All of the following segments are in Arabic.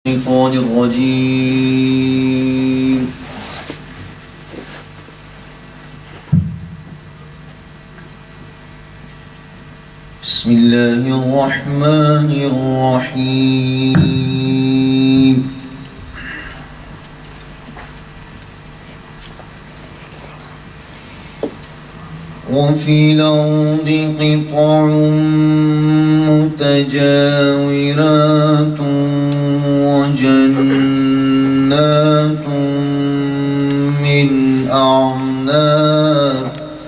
الشيطان الرجيم. بسم الله الرحمن الرحيم. وفي الأرض قطع متجاورات وجنات من أعناب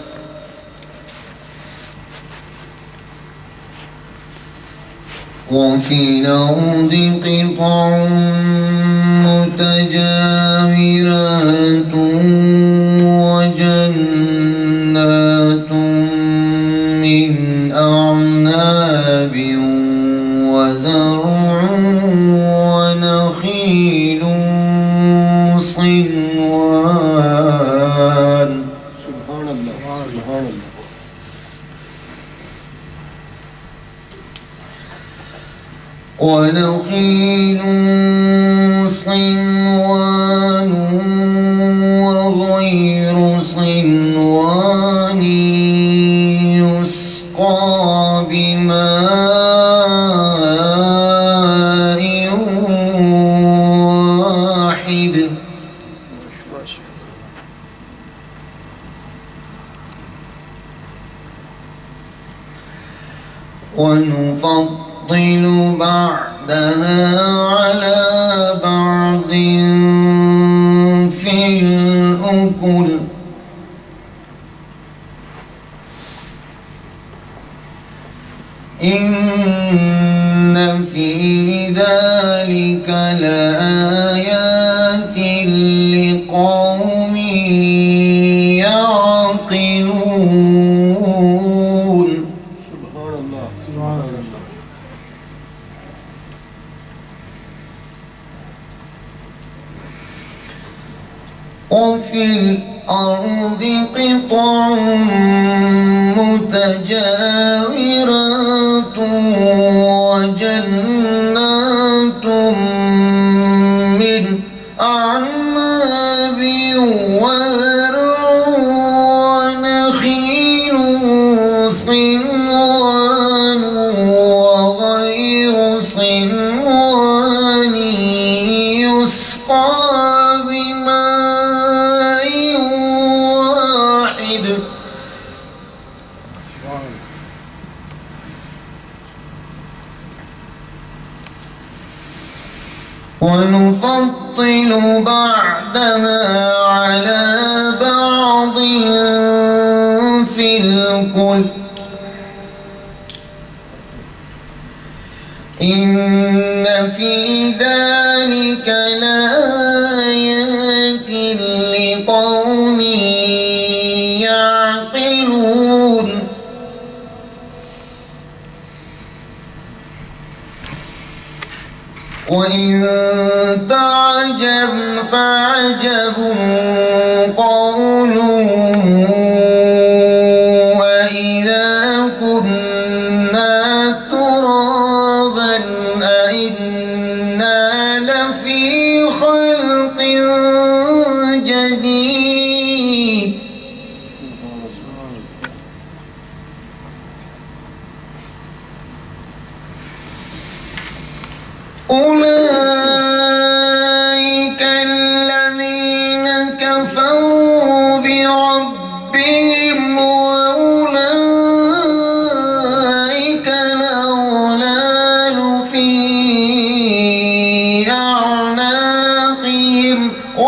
وفي الأرض قطع متجاورات وجنات من أعناب وزرع ونخيل صنوان. سبحان الله سبحان الله. ونخيل صنوان وغير صنوان يسقى بماء واحد ونفضل بعدها على بعض في الأكل إن في ذلك لآيات لقوم يعقلون. سبحان الله سبحان الله. وفي الأرض قطع متجاورات وجنات من أعناب وزرع ونخيل صنوان وغير صنوان يسقى بماء واحد ونفضل بعدها على بعض في الكل إن في ذلك لآيات لقوم يعقلون. وإن تعجب فعجب قولهم وإذا كنا ترابا أئنا لفي خلق جديد. أولئك الذين كفروا بربهم وأولئك الأغلال في أعناقهم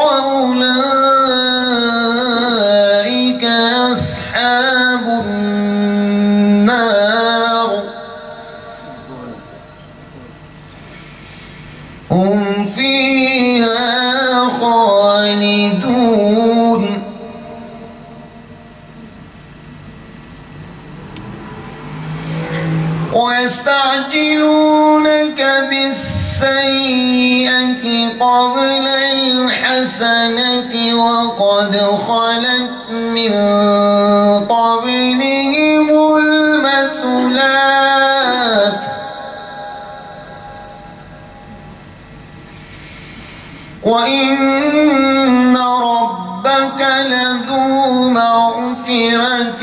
وأولئك أصحاب النار هم فيها خالدون. ويستعجلونك بالسيئة قبل الحسنة وقد خلت من قبلهم المثلات وإن ربك لذو مغفرة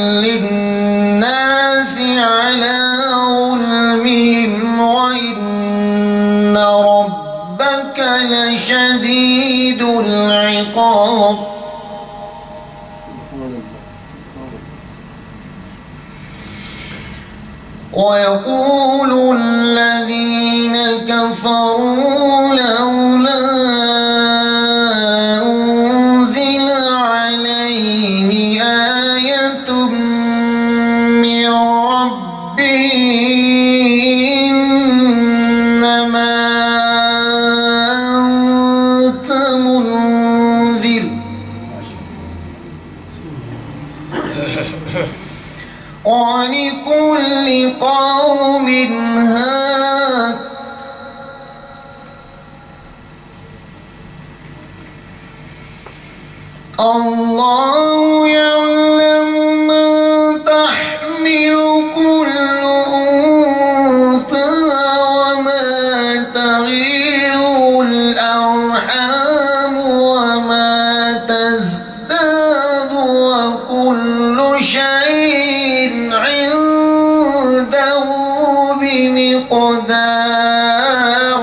للناس على ظلمهم وإن ربك لشديد العقاب. ويقول الذين كفروا لولا أنزل عليه آية من ربه إنما أنت منذر ولكل قوم هاد الله يعلم ما تحمل كل أنثى وما تغيض الأرحام وما تزداد وكل شيء عنده بمقدار.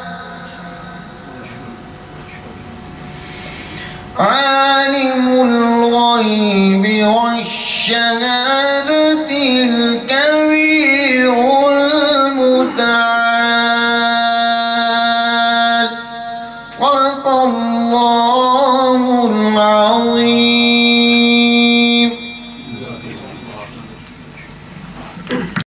عالم الغيب والشهادة الكبير المتعال. صدق الله العظيم.